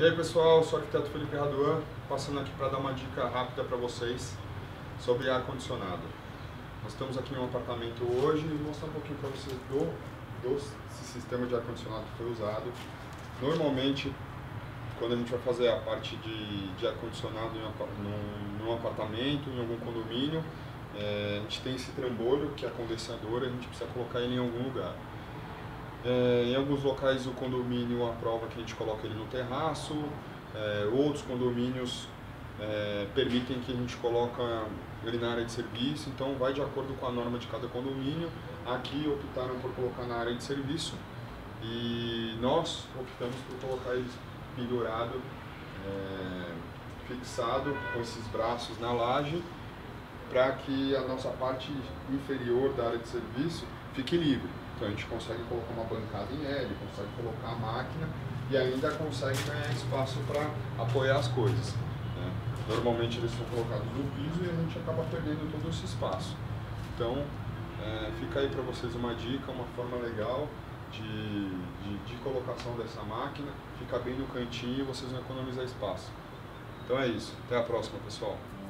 E aí pessoal, sou o arquiteto Felipe Raduan, passando aqui para dar uma dica rápida para vocês sobre ar-condicionado. Nós estamos aqui em um apartamento hoje e vou mostrar um pouquinho para vocês do sistema de ar-condicionado que foi usado. Normalmente, quando a gente vai fazer a parte de ar-condicionado num apartamento, em algum condomínio, a gente tem esse trambolho, que é condensador, a gente precisa colocar ele em algum lugar. Em alguns locais o condomínio aprova que a gente coloque ele no terraço, outros condomínios permitem que a gente coloque ele na área de serviço, então vai de acordo com a norma de cada condomínio. Aqui optaram por colocar na área de serviço e nós optamos por colocar ele pendurado, fixado com esses braços na laje, para que a nossa parte inferior da área de serviço fique livre. Então a gente consegue colocar uma bancada em L, consegue colocar a máquina e ainda consegue ganhar espaço para apoiar as coisas, né? Normalmente eles são colocados no piso e a gente acaba perdendo todo esse espaço. Então fica aí para vocês uma dica, uma forma legal de colocação dessa máquina, fica bem no cantinho e vocês vão economizar espaço. Então é isso, até a próxima pessoal.